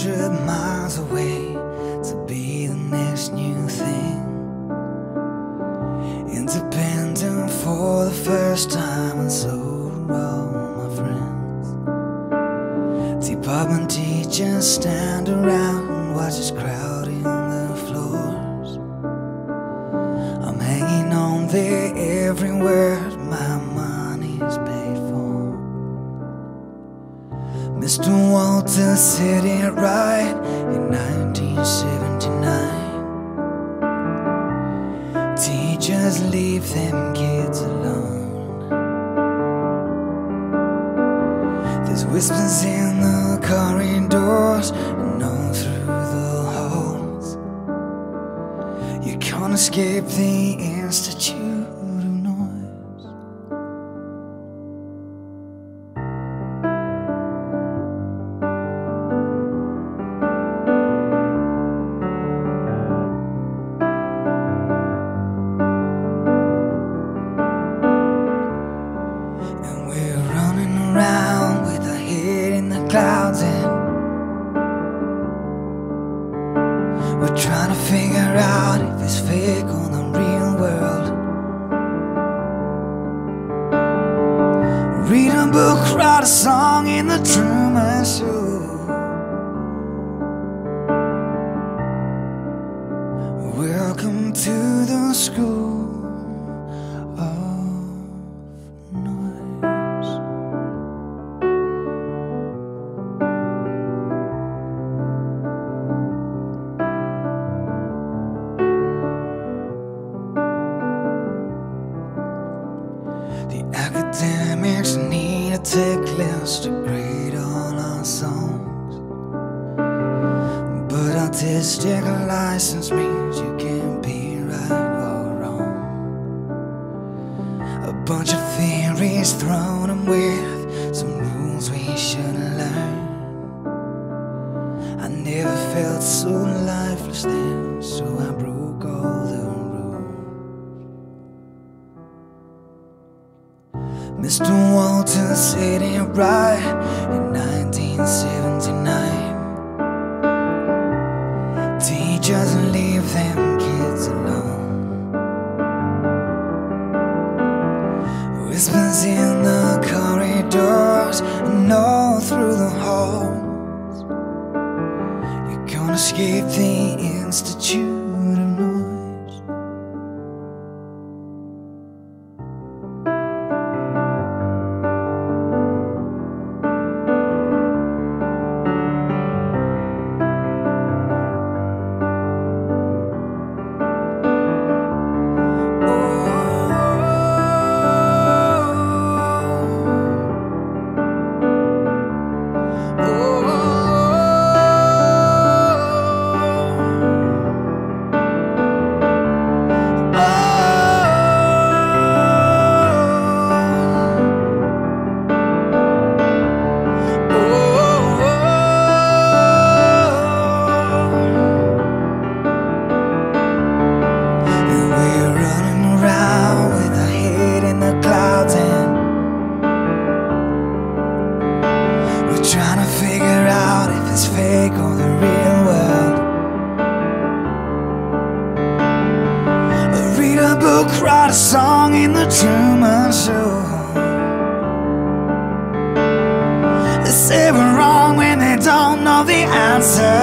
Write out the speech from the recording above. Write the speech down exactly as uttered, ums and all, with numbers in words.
hundred miles away to be the next new thing. Independent for the first time, and so are all my friends. Department teachers stand around and watch us crowding the floors. I'm hanging on there every word my money's paid for. Mister Walter said it right in nineteen seventy-nine. Teachers, leave them kids alone. There's whispers in the corridors and all through the halls. You can't escape the institute of noise. Around with our head in the clouds, and we're trying to figure out if it's fake or the real world. Read a book, write a song in the Truman Show. Welcome to the school of noise. The academics need a tick list to grade all our songs, but artistic license means you can't be right or wrong. A bunch of theories thrown in with some rules we should learn. I never felt so lifeless then, so I broke all the rules. Mister Walter said it right in nineteen seventy-nine. Teachers, leave them kids alone. Whispers in the corridors and all through the halls. You can't escape the institute of noise. Trying to figure out if it's fake or the real world. Read a book, write a song in the Truman Show. They say we're wrong when they don't know the answer.